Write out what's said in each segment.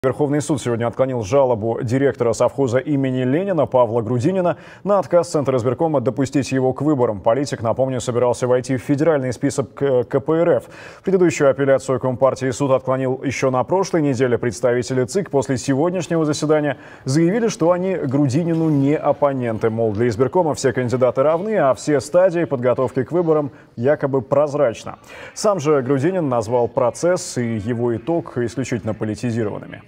Верховный суд сегодня отклонил жалобу директора совхоза имени Ленина Павла Грудинина на отказ Центра избиркома допустить его к выборам. Политик, напомню, собирался войти в федеральный список КПРФ. Предыдущую апелляцию Компартии суд отклонил еще на прошлой неделе. Представители ЦИК после сегодняшнего заседания заявили, что они Грудинину не оппоненты. Мол, для избиркома все кандидаты равны, а все стадии подготовки к выборам якобы прозрачно. Сам же Грудинин назвал процесс и его итог исключительно политизированными.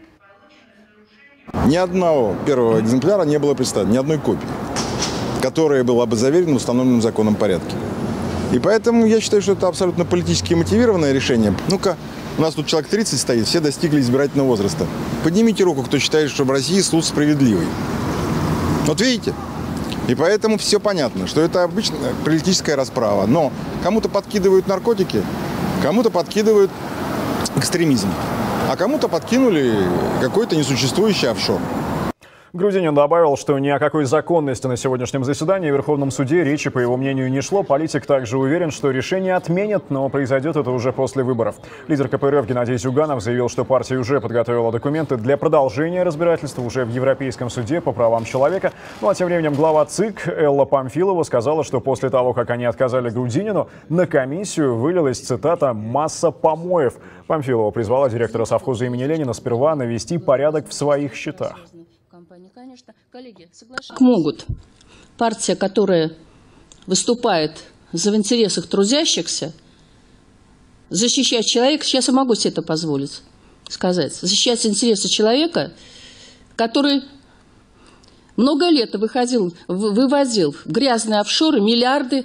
Ни одного первого экземпляра не было представлено, ни одной копии, которая была бы заверена в установленном законом порядке. И поэтому я считаю, что это абсолютно политически мотивированное решение. Ну-ка, у нас тут человек 30 стоит, все достигли избирательного возраста. Поднимите руку, кто считает, что в России суд справедливый. Вот видите? И поэтому все понятно, что это обычная политическая расправа. Но кому-то подкидывают наркотики, кому-то подкидывают экстремизм. А кому-то подкинули какой-то несуществующий офшор. Грудинин добавил, что ни о какой законности на сегодняшнем заседании в Верховном суде речи, по его мнению, не шло. Политик также уверен, что решение отменят, но произойдет это уже после выборов. Лидер КПРФ Геннадий Зюганов заявил, что партия уже подготовила документы для продолжения разбирательства уже в Европейском суде по правам человека. Ну а тем временем глава ЦИК Элла Памфилова сказала, что после того, как они отказали Грудинину, на комиссию вылилась, цитата, «масса помоев». Памфилова призвала директора совхоза имени Ленина сперва навести порядок в своих счетах. Как могут партия, которая выступает в интересах трудящихся, защищать человека, сейчас я могу себе это позволить сказать, защищать интересы человека, который много лет вывозил в грязные офшоры миллиарды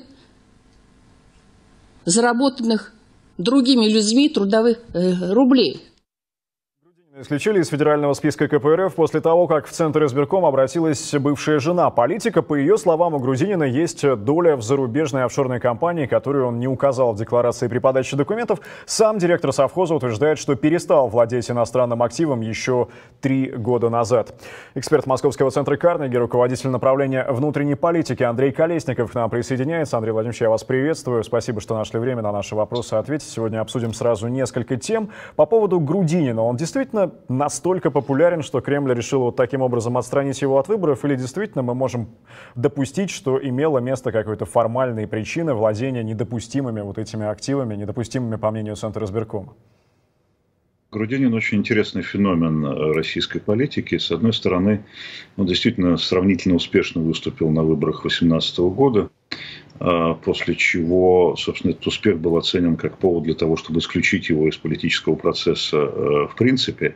заработанных другими людьми трудовых рублей. Исключили из федерального списка КПРФ после того, как в Центр избиркома обратилась бывшая жена политика. По ее словам, у Грудинина есть доля в зарубежной офшорной компании, которую он не указал в декларации при подаче документов. Сам директор совхоза утверждает, что перестал владеть иностранным активом еще 3 года назад. Эксперт Московского центра Карнеги, руководитель направления внутренней политики Андрей Колесников к нам присоединяется. Андрей Владимирович, я вас приветствую. Спасибо, что нашли время на наши вопросы ответить. Сегодня обсудим сразу несколько тем. По поводу Грудинина. Он действительно настолько популярен, что Кремль решил вот таким образом отстранить его от выборов? Или действительно мы можем допустить, что имело место какой-то формальные причины владения недопустимыми вот этими активами, недопустимыми по мнению Центра избиркома? Грудинин очень интересный феномен российской политики. С одной стороны, он действительно сравнительно успешно выступил на выборах 2018 года, после чего, собственно, этот успех был оценен как повод для того, чтобы исключить его из политического процесса в принципе.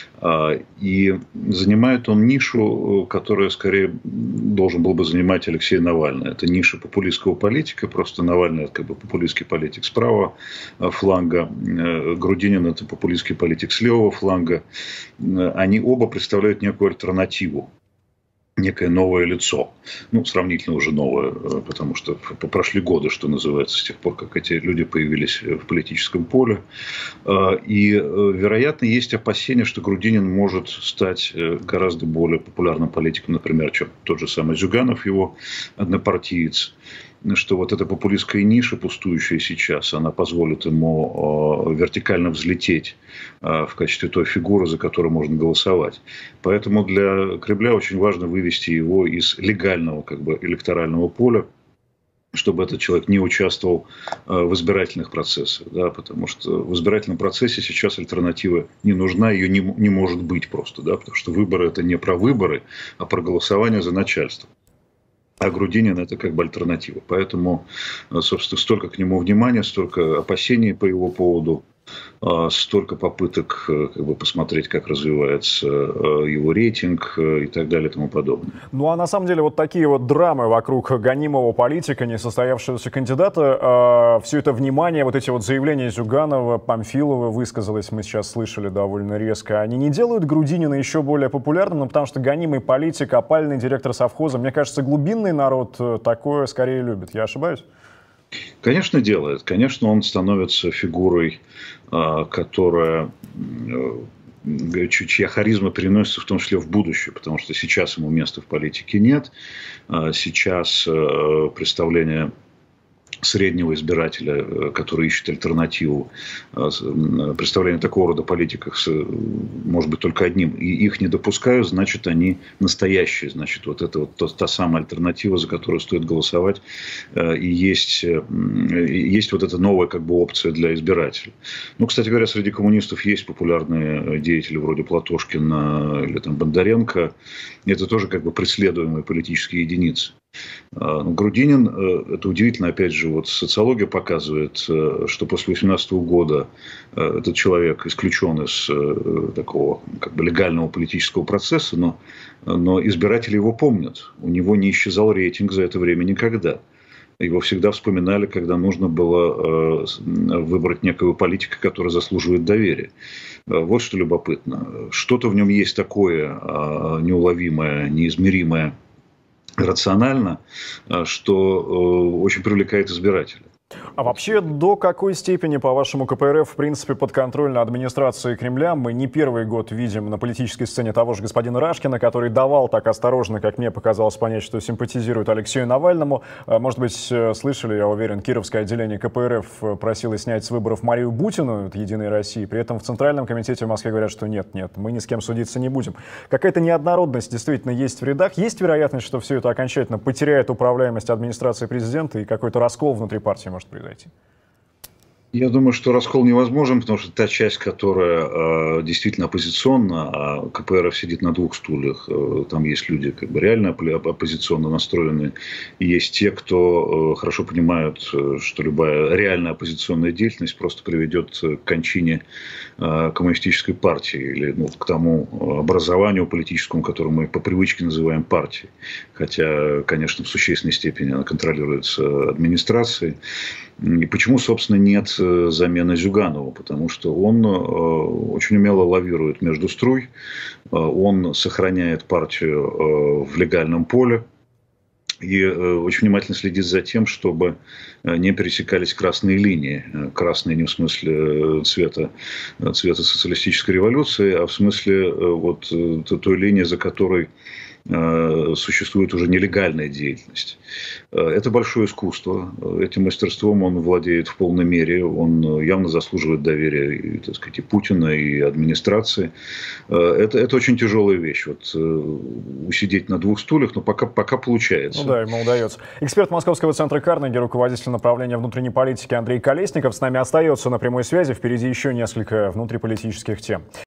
И занимает он нишу, которая скорее должен был бы занимать Алексей Навальный. Это ниша популистского политика, просто Навальный – это как бы популистский политик с правого фланга, Грудинин – это популистский политик с левого фланга. Они оба представляют некую альтернативу. Некое новое лицо, ну, сравнительно уже новое, потому что прошли годы, что называется, с тех пор, как эти люди появились в политическом поле. И, вероятно, есть опасения, что Грудинин может стать гораздо более популярным политиком, например, чем тот же самый Зюганов, его однопартиец. Что вот эта популистская ниша, пустующая сейчас, она позволит ему вертикально взлететь в качестве той фигуры, за которую можно голосовать. Поэтому для Кремля очень важно вывести его из легального как бы электорального поля, чтобы этот человек не участвовал в избирательных процессах. Да, потому что в избирательном процессе сейчас альтернатива не нужна, ее не может быть просто. Да, потому что выборы – это не про выборы, а про голосование за начальство. А Грудинин – это как бы альтернатива. Поэтому, собственно, столько к нему внимания, столько опасений по его поводу, столько попыток как бы посмотреть, как развивается его рейтинг и так далее и тому подобное. Ну а на самом деле вот такие вот драмы вокруг гонимого политика, несостоявшегося кандидата, все это внимание, вот эти вот заявления Зюганова, Памфилова высказалось, мы сейчас слышали довольно резко, они не делают Грудинина еще более популярным, ну, потому что гонимый политик, опальный директор совхоза, мне кажется, глубинный народ такое скорее любит. Я ошибаюсь? Конечно, делает. Конечно, он становится фигурой, которая, чья харизма переносится в том числе в будущее, потому что сейчас ему места в политике нет. Сейчас представление среднего избирателя, который ищет альтернативу, представление такого рода политиках может быть только одним, и их не допускают, значит, они настоящие, значит, вот это вот та самая альтернатива, за которую стоит голосовать, и есть вот эта новая как бы опция для избирателя. Ну, кстати говоря, среди коммунистов есть популярные деятели вроде Платошкина или там Бондаренко, это тоже как бы преследуемые политические единицы. Грудинин, это удивительно, опять же, вот социология показывает, что после 2018 года этот человек исключен из такого как бы легального политического процесса, но избиратели его помнят. У него не исчезал рейтинг за это время никогда. Его всегда вспоминали, когда нужно было выбрать некого политика, который заслуживает доверия. Вот что любопытно. Что-то в нем есть такое неуловимое, неизмеримое, рационально, что очень привлекает избирателя. А вообще, до какой степени, по-вашему, КПРФ, в принципе, подконтрольна администрации Кремля? Мы не первый год видим на политической сцене того же господина Рашкина, который давал так осторожно, как мне показалось понять, что симпатизирует Алексею Навальному. Может быть, слышали, я уверен, Кировское отделение КПРФ просило снять с выборов Марию Бутину от «Единой России». При этом в Центральном комитете в Москве говорят, что нет, мы ни с кем судиться не будем. Какая-то неоднородность действительно есть в рядах. Есть вероятность, что все это окончательно потеряет управляемость администрации президента и какой-то раскол внутри партии может произойти? Я думаю, что раскол невозможен, потому что та часть, которая действительно оппозиционна, а КПРФ сидит на двух стульях, там есть люди как бы реально оппозиционно настроенные, и есть те, кто хорошо понимают, что любая реальная оппозиционная деятельность просто приведет к кончине коммунистической партии или к тому образованию политическому, которое мы по привычке называем партией. Хотя, конечно, в существенной степени она контролируется администрацией. И почему, собственно, нет замены Зюганова? Потому что он очень умело лавирует между струй, он сохраняет партию в легальном поле и очень внимательно следит за тем, чтобы не пересекались красные линии. Красные не в смысле цвета социалистической революции, а в смысле вот той линии, за которой существует уже нелегальная деятельность. Это большое искусство. Этим мастерством он владеет в полной мере. Он явно заслуживает доверия, так сказать, и Путина, и администрации. Это очень тяжелая вещь. Вот, усидеть на двух стульях, но пока получается. Ну да, ему удается. Эксперт Московского центра Карнеги, руководитель направления внутренней политики Андрей Колесников с нами остается на прямой связи. Впереди еще несколько внутриполитических тем.